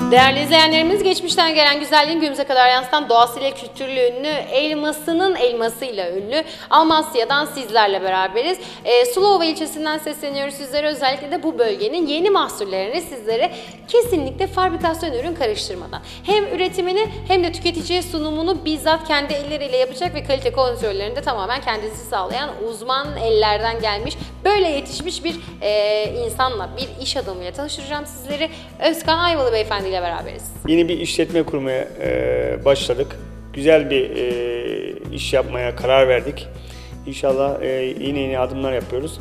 Değerli izleyenlerimiz, geçmişten gelen güzelliğin günümüze kadar yansıtan doğasıyla kültürlü ünlü, elmasının elmasıyla ünlü Amasya'dan sizlerle beraberiz. Sulova ilçesinden sesleniyoruz sizlere. Özellikle de bu bölgenin yeni mahsullerini sizlere kesinlikle fabrikasyon ürün karıştırmadan hem üretimini hem de tüketiciye sunumunu bizzat kendi elleriyle yapacak ve kalite kontrollerini de tamamen kendisi sağlayan uzman ellerden gelmiş, böyle yetişmiş bir insanla, bir iş adamıyla tanıştıracağım sizleri. Özkan Ayvalı Beyefendi ile beraberiz. Yeni bir işletme kurmaya başladık. Güzel bir iş yapmaya karar verdik. İnşallah yeni adımlar yapıyoruz.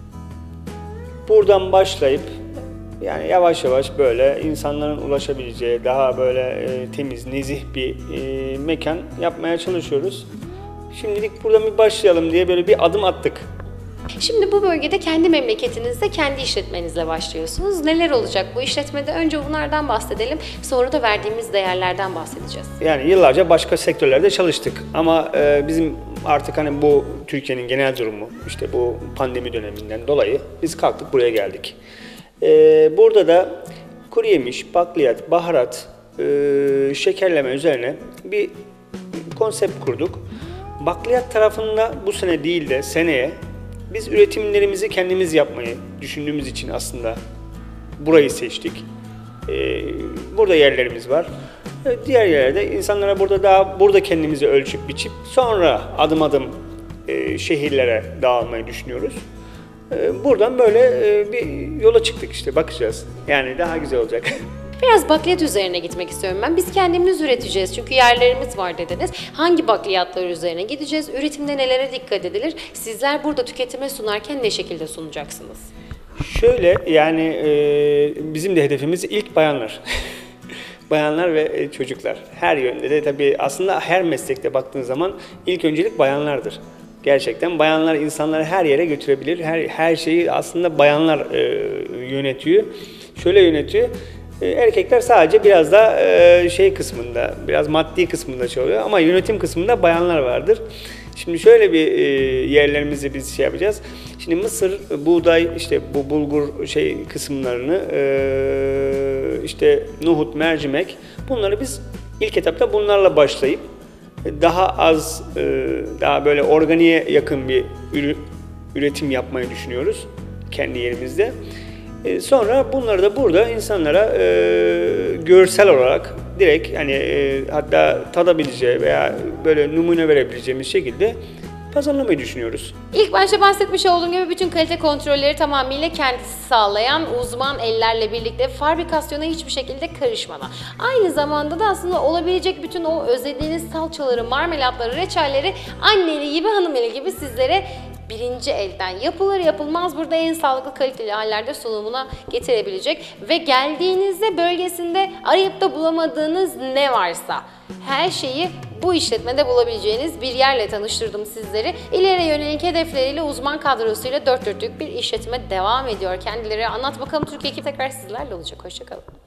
Buradan başlayıp yani yavaş yavaş böyle insanların ulaşabileceği daha böyle temiz, nezih bir mekan yapmaya çalışıyoruz. Şimdilik buradan bir başlayalım diye böyle bir adım attık. Şimdi bu bölgede kendi memleketinizde kendi işletmenizle başlıyorsunuz. Neler olacak bu işletmede? Önce bunlardan bahsedelim. Sonra da verdiğimiz değerlerden bahsedeceğiz. Yani yıllarca başka sektörlerde çalıştık ama bizim artık hani bu Türkiye'nin genel durumu, işte bu pandemi döneminden dolayı biz kalktık buraya geldik. Burada da kuru yemiş, bakliyat, baharat, şekerleme üzerine bir konsept kurduk. Bakliyat tarafında bu sene değil de seneye biz üretimlerimizi kendimiz yapmayı düşündüğümüz için aslında burayı seçtik. Burada yerlerimiz var. Diğer yerlerde insanlara burada kendimizi ölçüp biçip sonra adım adım şehirlere dağılmayı düşünüyoruz. Buradan böyle bir yola çıktık işte, bakacağız. Yani daha güzel olacak. Biraz bakliyat üzerine gitmek istiyorum ben. Biz kendimiz üreteceğiz çünkü yerlerimiz var dediniz. Hangi bakliyatlar üzerine gideceğiz? Üretimde nelere dikkat edilir? Sizler burada tüketime sunarken ne şekilde sunacaksınız? Şöyle yani bizim de hedefimiz ilk bayanlar. Bayanlar ve çocuklar. Her yönde de tabii aslında her meslekte baktığın zaman ilk öncelik bayanlardır. Gerçekten bayanlar insanları her yere götürebilir. Her şeyi aslında bayanlar yönetiyor. Şöyle yönetiyor. Erkekler sadece biraz da şey kısmında, biraz maddi kısmında çalışıyor ama yönetim kısmında bayanlar vardır. Şimdi şöyle bir yerlerimizi biz şey yapacağız. Şimdi mısır, buğday, işte bu bulgur kısımlarını, işte nohut, mercimek, bunları biz ilk etapta bunlarla başlayıp daha az, daha böyle organiğe yakın bir üretim yapmayı düşünüyoruz kendi yerimizde. Sonra bunları da burada insanlara görsel olarak direkt hani hatta tadabileceği veya böyle numune verebileceğimiz şekilde pazarlamayı düşünüyoruz. İlk başta bahsetmiş olduğum gibi bütün kalite kontrolleri tamamıyla kendisi sağlayan uzman ellerle birlikte fabrikasyona hiçbir şekilde karışmadan. Aynı zamanda da aslında olabilecek bütün o özlediğiniz salçaları, marmelatları, reçelleri anneli gibi, hanımeli gibi sizlere birinci elden yapılır yapılmaz burada en sağlıklı kaliteli hallerde sunumuna getirebilecek ve geldiğinizde bölgesinde arayıp da bulamadığınız ne varsa her şeyi bu işletmede bulabileceğiniz bir yerle tanıştırdım sizleri. İleriye yönelik hedefleriyle uzman kadrosuyla dört dörtlük bir işletme devam ediyor. Kendileri Anlat Bakalım Türkiye ekibi tekrar sizlerle olacak. Hoşça kalın.